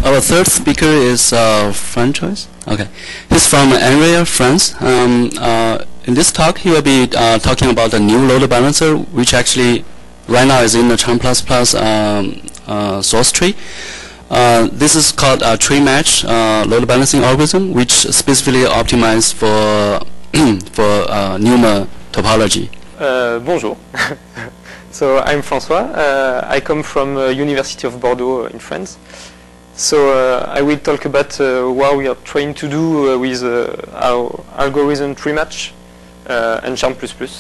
Our third speaker is Francois. Okay, he's from Amiens, France. In this talk, he will be talking about the new load balancer, which actually right now is in the Charm++ source tree. This is called a tree match load balancing algorithm, which specifically optimized for for NUMA topology. Bonjour. So I'm François. I come from University of Bordeaux in France. So I will talk about what we are trying to do with our algorithm tree match and Charm++.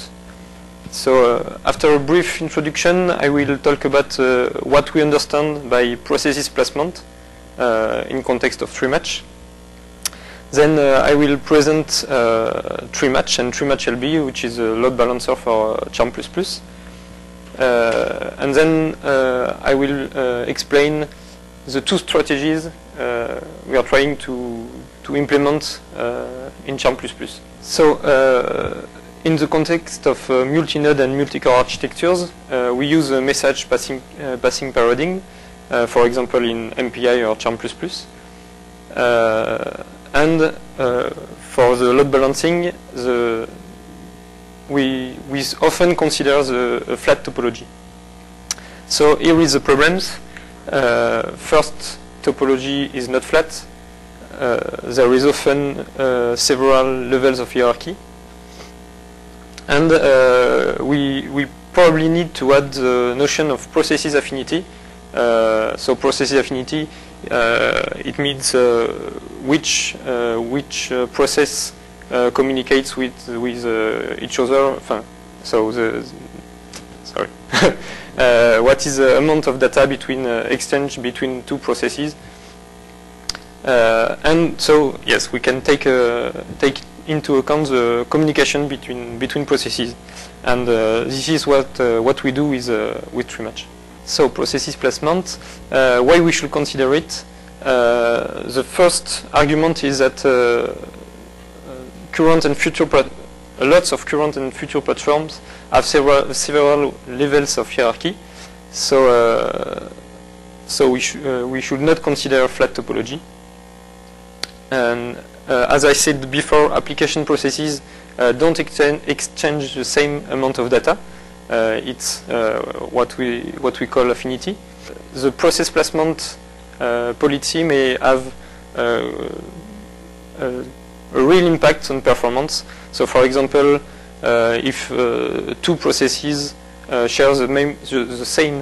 So after a brief introduction, I will talk about what we understand by processes placement in context of tree match. Then I will present tree match and tree match LB, which is a load balancer for Charm++. And then I will explain the two strategies we are trying to implement in Charm++. So in the context of multi-node and multi-core architectures, we use a message passing paradigm, for example in MPI or Charm++. And for the load balancing, we often consider a flat topology. So here is the problems. First, topology is not flat. There is often several levels of hierarchy. And we probably need to add the notion of processes affinity. So processes affinity, it means which process communicates with each other. So sorry. What is the amount of data between exchange between two processes? And so yes, we can take into account the communication between processes, and this is what we do with tree match. So processes placement, why we should consider it? The first argument is that current and future lots of current and future platforms have several levels of hierarchy. So we should not consider flat topology. And as I said before, application processes don't exchange the same amount of data. It's what we call affinity. The process placement policy may have a real impact on performance. So, for example, if two processes share the same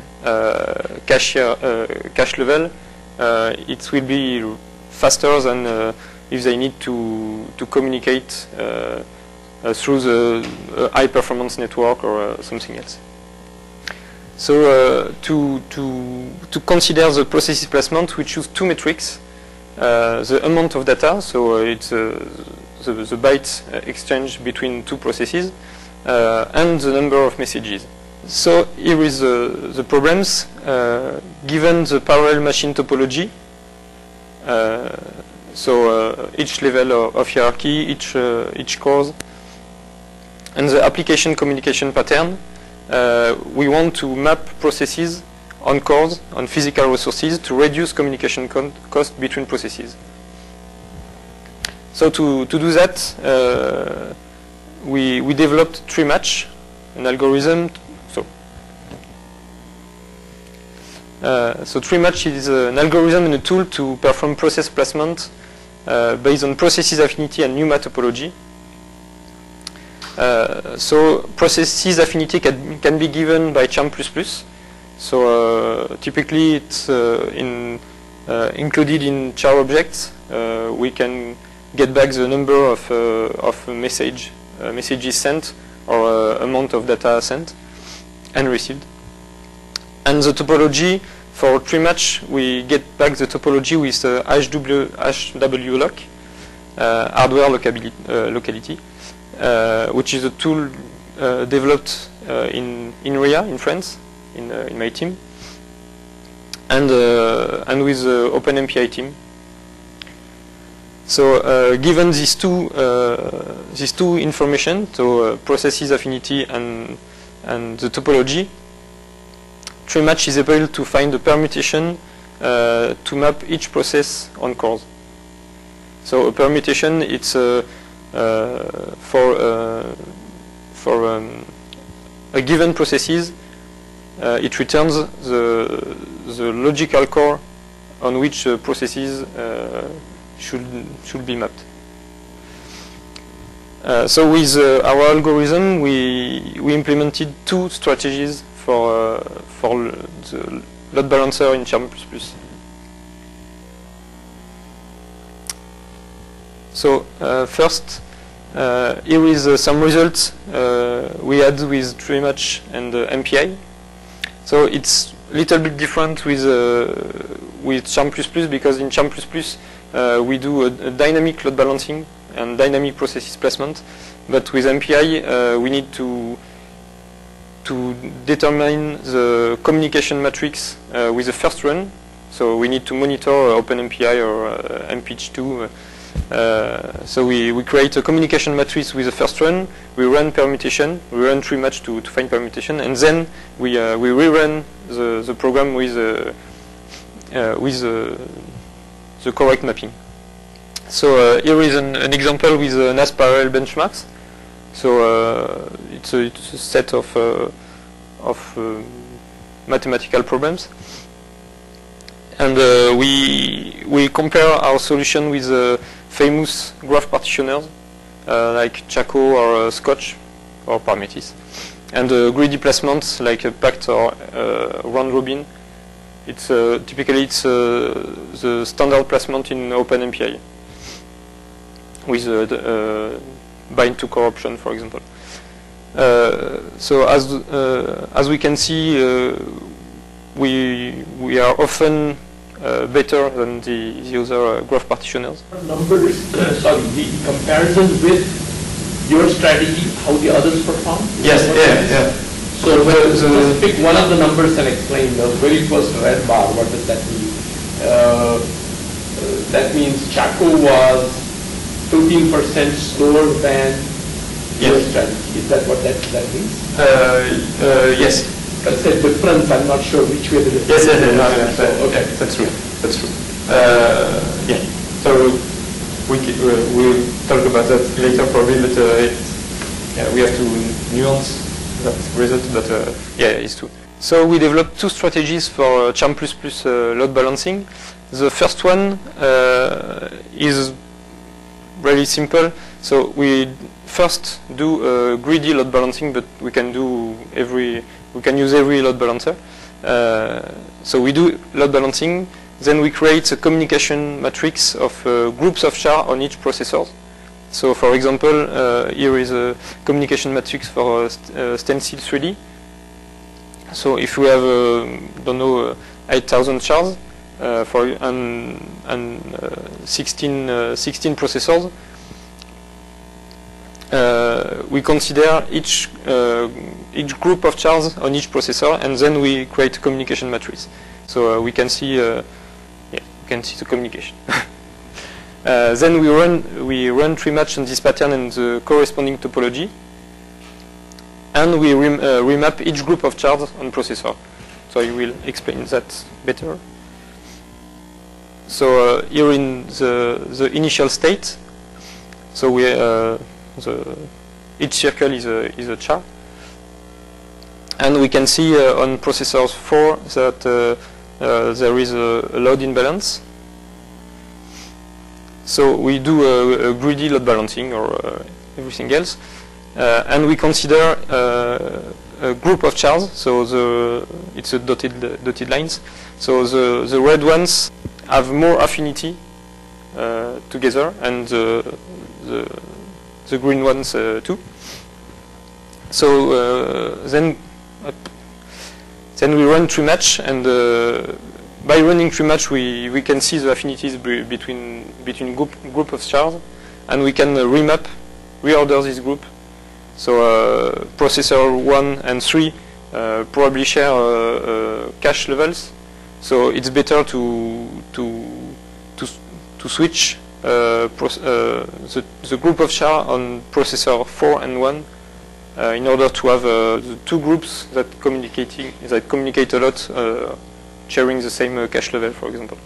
cache level, it will be faster than if they need to communicate through the high performance network or something else. So to consider the processes placement, we choose two metrics: the amount of data, so it's the byte exchange between two processes, and the number of messages. So here is the problems. Given the parallel machine topology, so each level of hierarchy, each cores, and the application communication pattern, we want to map processes on cores, on physical resources, to reduce communication cost between processes. So to do that, we developed tree match, an algorithm. So tree match is an algorithm and a tool to perform process placement based on processes affinity and NUMA topology. So processes affinity can be given by Charm++. So typically it's included in char objects. We can get back the number of messages sent or amount of data sent and received. And the topology for tree match, we get back the topology with HW lock, hardware locality, which is a tool developed in RIA in France, in my team, and with the OpenMPI team. So given these two information, so processes affinity and the topology, tree match is able to find the permutation to map each process on cores. So a permutation, it's for a given processes, it returns the logical core on which processes should be mapped. So with our algorithm, we implemented two strategies for the load balancer in Charm++. So first, here is some results we had with TreeMatch and MPI. So it's a little bit different with Charm++ because in Charm++ we do a dynamic load balancing and dynamic processes placement, but with MPI we need to determine the communication matrix with the first run. So we need to monitor OpenMPI or MPH2. So we create a communication matrix with the first run. We run permutation. We run TreeMatch to find permutation, and then we rerun the program with the correct mapping. So here is an example with NAS parallel benchmarks. So it's a set of mathematical problems, and we compare our solution with famous graph partitioners like Chaco or Scotch or Parmetis, and greedy placements like Pact or round robin. It's typically the standard placement in OpenMPI with bind to corruption, for example. So as we can see, we are often better than the other graph partitioners. Numbers, sorry, the comparison with your strategy, how the others perform? Yes, yeah. So just pick one of the numbers and explain the very first red bar. What does that mean? That means Chaco was 13% slower than your strategy. Is that what that means? Yes. That's a difference. I'm not sure which way it is. Yes. So, okay, that's true. Yeah. So we'll talk about that later probably, but we have to nuance that result. But yeah, it's true. So we developed two strategies for Charm++ load balancing. The first one is really simple. So we first do greedy load balancing, but we can use every load balancer. So we do load balancing, then we create a communication matrix of groups of char on each processor. So for example, here is a communication matrix for Stencil 3D. So if we have, don't know, 8,000 chars and 16 processors, we consider each group of chars on each processor, and then we create a communication matrix. So we can see, we can see the communication. Then we run TreeMatch on this pattern and the corresponding topology, and we remap each group of chars on processor. So I will explain that better. So here in the initial state, so we each circle is a char, and we can see on processors 4 that there is a load imbalance. So we do a greedy load balancing or everything else, and we consider a group of chars. So it's a dotted lines. So the red ones have more affinity together, and the green ones too. So then we run TreeMatch, and by running TreeMatch we can see the affinities between group of chars, and we can reorder this group. So processor 1 and 3 probably share cache levels, so it's better to switch the group of char on processor 4 and 1 in order to have the two groups that communicate a lot sharing the same cache level, for example.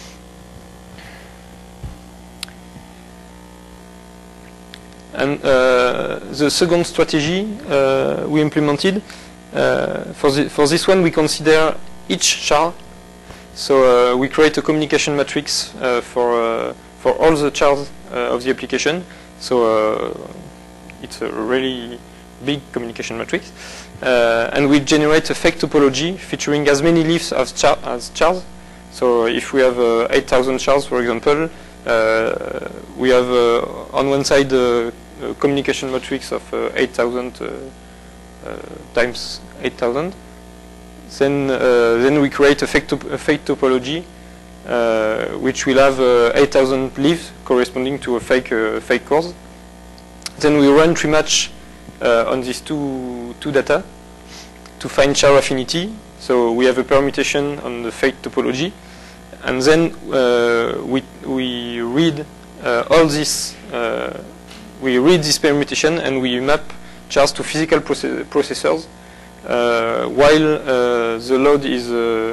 And the second strategy we implemented, for this one we consider each char. So we create a communication matrix for all the chars of the application. So it's a really big communication matrix. And we generate a fake topology featuring as many leaves as chars. So if we have 8,000 chars, for example, we have on one side a communication matrix of 8,000 times 8,000. Then we create a fake topology which will have 8,000 leaves corresponding to a fake cores. Then we run tree match on these two data to find char affinity. So we have a permutation on the fake topology, and then we read all this. We read this permutation and we map chars to physical processors, while the load is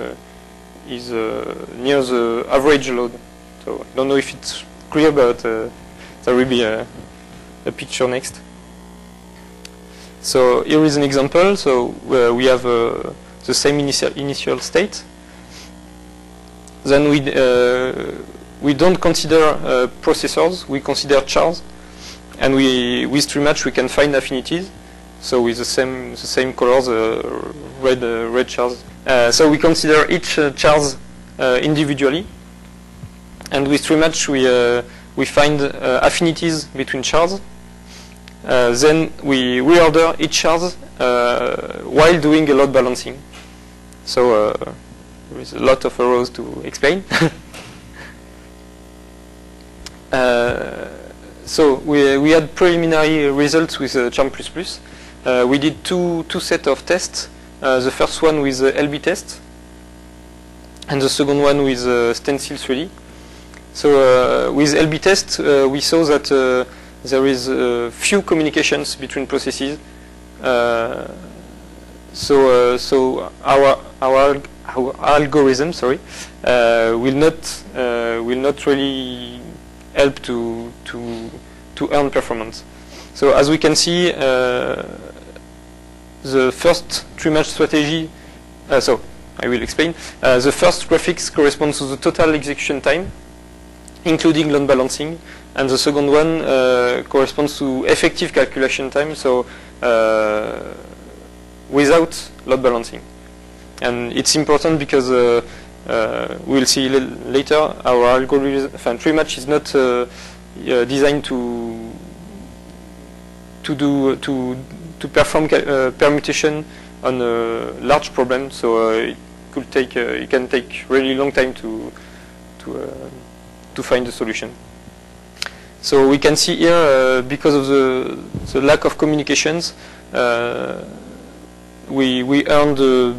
near the average load. So I don't know if it's clear, but there will be a picture next. So here is an example. So we have the same initial state. Then we don't consider processors. We consider chars, and with tree match we can find affinities. So with the same colors, red chars. So we consider each chars individually, and with tree match we find affinities between chars. Then we reorder each chars while doing a load balancing. So there is a lot of rows to explain. So we had preliminary results with Charm++. We did two sets of tests. The first one with LB test, and the second one with Stencil 3D. So with LB test, we saw that there is few communications between processes. So our algorithm, will not really help to earn performance. So as we can see, the first tree match strategy. So I will explain. The first graphics corresponds to the total execution time, including load balancing, and the second one corresponds to effective calculation time, so without load balancing. And it's important because we'll see later our algorithm, tree match is not designed to perform permutation on a large problem, so it can take really long time to find a solution. So we can see here, because of the lack of communications, we earned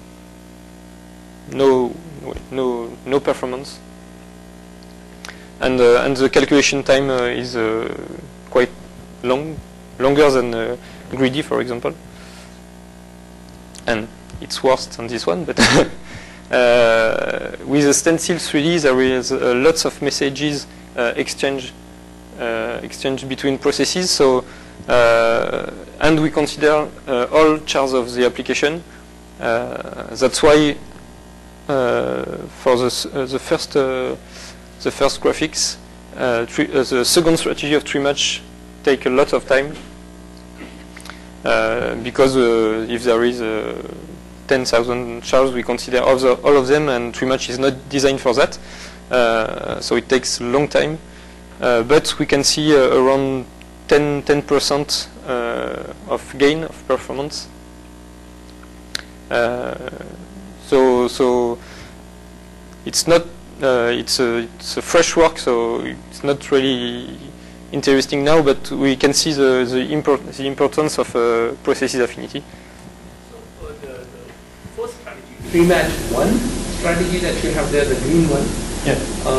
no performance, and the calculation time is quite longer than Greedy, for example, and it's worse than this one. But with the Stencil 3D, there is lots of messages exchange between processes. So and we consider all chars of the application. That's why for the first graphics, the second strategy of tree match take a lot of time, because if there is 10,000 chars, we consider all of them, and tree match is not designed for that. So it takes a long time, but we can see around 10% of gain of performance. So it's not it's a fresh work, so it's not really interesting now, but we can see the importance of processes affinity. So for the first strategy, tree match one strategy that you have there, the green one. Yeah.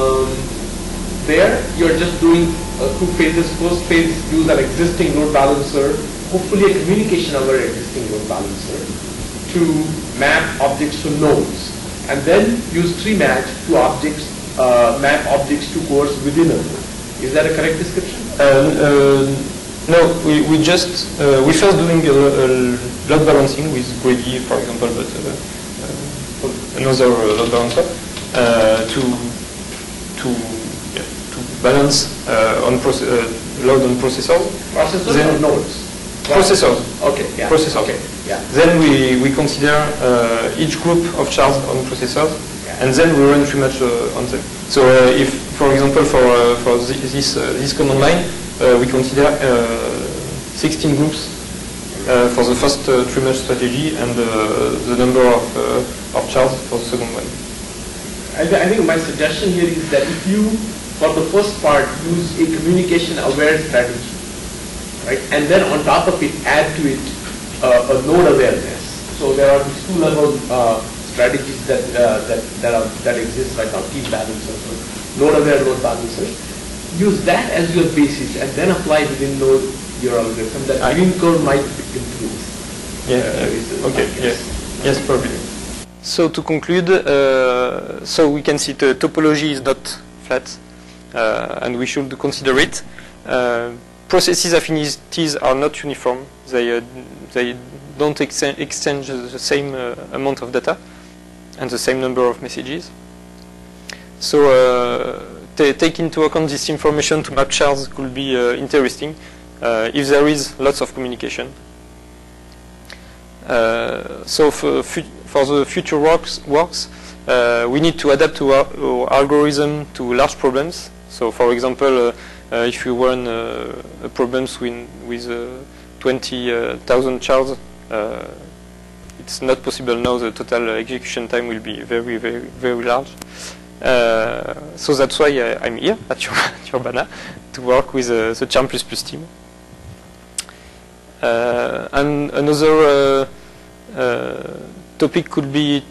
There you're just doing two phases. First phase, use an existing load balancer, hopefully a communication over existing load balancer, to map objects to nodes. and then use tree match to objects, map objects to cores within a node. Is that a correct description? No, we first doing a load balancing with Greedy, for example, but another load balancer to balance load on processors. Processors then or nodes? Processors. Okay. Yeah. Processors. Okay. Yeah. Then we consider each group of shards on processors, and then we run tree match on them. So if, for example, for this command line, we consider 16 groups for the first tree match strategy, and the number of shards for the second one. I think my suggestion here is that if you, for the first part, use a communication-aware strategy, right, and then on top of it, add to it a node awareness. So there are these two-level strategies that exist right now: team balancers, node-aware load balancers. Use that as your basis, and then apply within node your algorithm. That green curve might improve. Okay. Yes, probably. So to conclude, so we can see the topology is not flat, and we should consider it. Processes affinities are not uniform. They don't exchange the same amount of data and the same number of messages. So take into account this information to map shards could be interesting if there is lots of communication. So for the future works, we need to adapt our algorithm to large problems. So, for example, if you run problems with 20,000 shards, it's not possible now. The total execution time will be very, very, very large. So that's why I'm here at Urbana to work with the Charm++ team. And another topic could be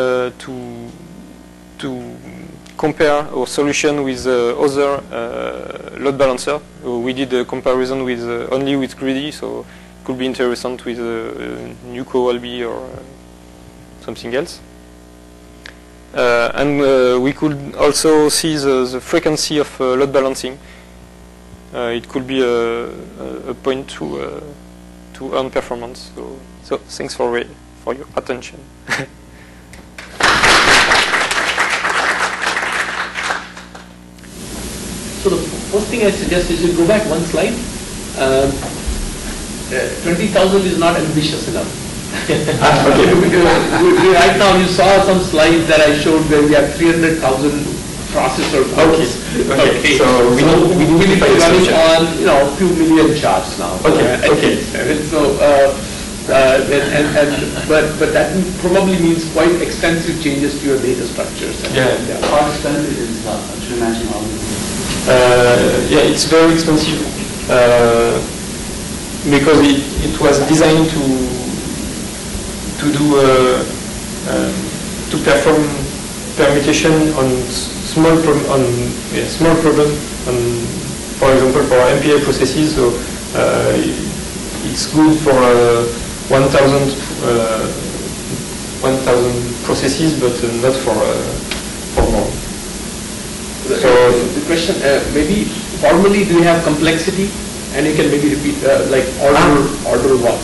to compare our solution with other load balancer. We did a comparison with only with Greedy, so it could be interesting with Nuco Albi or something else. And we could also see the frequency of load balancing. It could be a point to earn performance. So thanks for your attention. So the first thing I suggest is you go back one slide. 20,000 is not ambitious enough. Right now you saw some slides that I showed where we have 300,000 processor codes. Okay. So we need to be running on a few million charts now. Okay. So but that probably means quite extensive changes to your data structures. How expensive is tree matching algorithm? It's very expensive because it was designed to perform permutation on small problem for example for MPI processes. So it's good for 1,000 processes, but not for more. So the question, maybe formally, do you have complexity? And you can maybe repeat, like order what?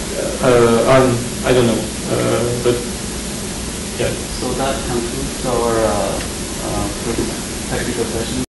I don't know, but yeah. So that concludes our technical session.